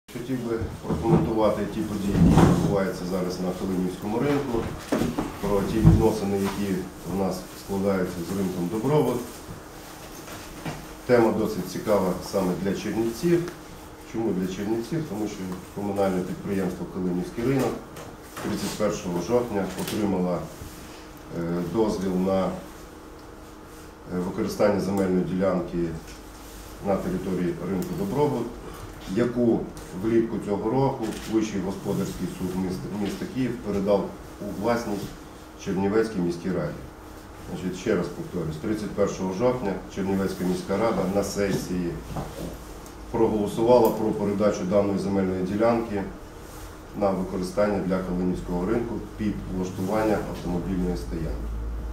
Хотів би прокоментувати ті події, які відбуваються зараз на Калинівському ринку, про ті відносини, які в нас складаються з ринком Добробут. Тема досить цікава саме для чернівців. Чому для чернівців? Тому що комунальне підприємство «Калинівський ринок» 31 жовтня отримало дозвіл на використання земельної ділянки на території ринку Добробут, яку влітку цього року Вищий господарський суд міста Київ передав у власність Чернівецькій міській раді. Значить, ще раз повторюсь, 31 жовтня Чернівецька міська рада на сесії проголосувала про передачу даної земельної ділянки на використання для Калинівського ринку під влаштування автомобільної стоянки.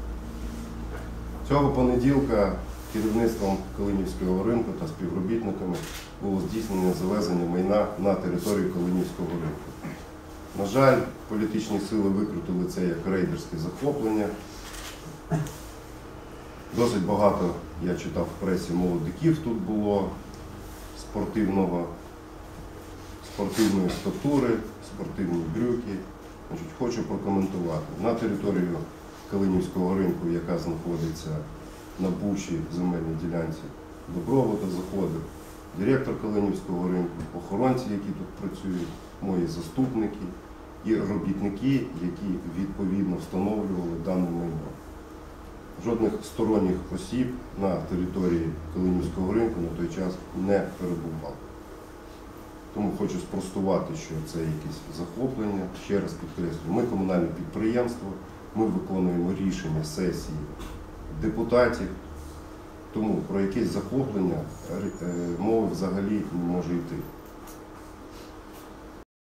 Цього понеділка керівництвом Калинівського ринку та співробітниками було здійснено завезення майна на територію Калинівського ринку. На жаль, політичні сили викрутили це як рейдерське захоплення. Досить багато, я читав в пресі, молодиків тут було, спортивної статури, спортивні брюки. Значить, хочу прокоментувати. На територію Калинівського ринку, яка знаходиться на бувшій земельній ділянці Добробута, заходив директор Калинівського ринку, охоронці, які тут працюють, мої заступники і робітники, які відповідно встановлювали дане майно. Жодних сторонніх осіб на території Калинівського ринку на той час не перебувало. Тому хочу спростувати, що це якесь захоплення. Ще раз підкреслюю, ми комунальне підприємство, ми виконуємо рішення сесії депутатів, тому про якесь захоплення мови взагалі не може йти.